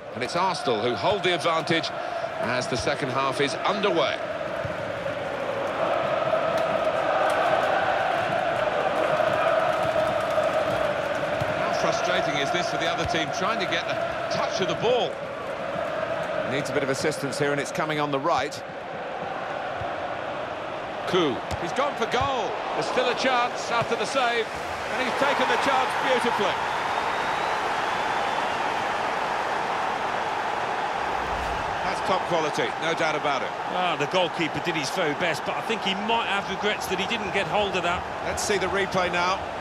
And it's Arsenal who hold the advantage as the second half is underway. How frustrating is this for the other team, trying to get the touch of the ball? Needs a bit of assistance here, and it's coming on the right. Koo. He's gone for goal. There's still a chance after the save, and he's taken the chance beautifully. That's top quality, no doubt about it. Ah, the goalkeeper did his very best, but I think he might have regrets that he didn't get hold of that. Let's see the replay now.